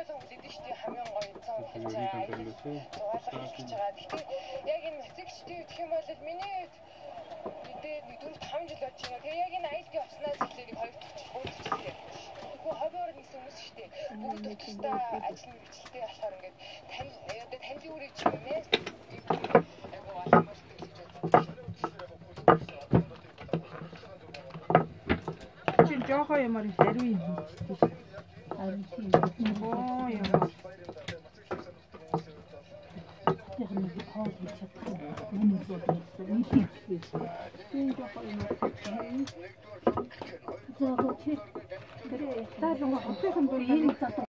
болон үлээдэж штий хамгийн гоё цан хийж байгаа. Дугаалга хийж байгаа. Гэхдээ яг энэ эцэгчдийн гэх юм бол миний мэдээ 4-5 жил болж байна. Тэгээ яг энэ IT оснаас эхлээд 2 дахь жил 3 дахь жил яг хоббиор нэгсэн хүмүүс штий. Бүгд тусдаа ажил мэргэжилтэй болохоор ингээд тань үүрэг ч юм нэ. Айгуу алхамж гэж бодож жоохон юмар ариун юм. Ариун юм. Оо яа. Тэгмээ хоол хийж чадсан. Миний бодлоо нэг хийсэн. Энэ жоохон юмар. Заагаад чи. Тэр таалга хотын бүр энэ